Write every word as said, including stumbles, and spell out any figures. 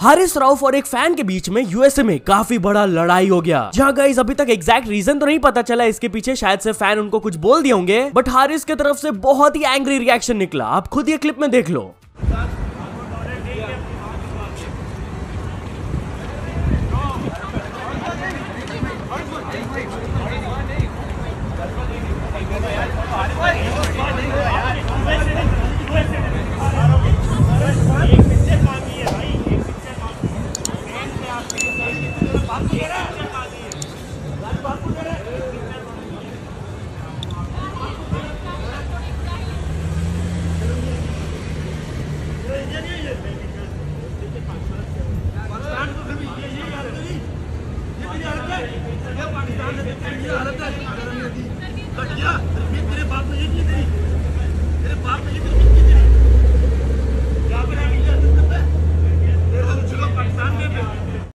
हारिस रऊफ और एक फैन के बीच में यूएसए में काफी बड़ा लड़ाई हो गया। जहाँ गाइस अभी तक एग्जैक्ट रीजन तो नहीं पता चला इसके पीछे, शायद से फैन उनको कुछ बोल दिए होंगे, बट हारिस की तरफ से बहुत ही एंग्री रिएक्शन निकला। आप खुद ये क्लिप में देख लो।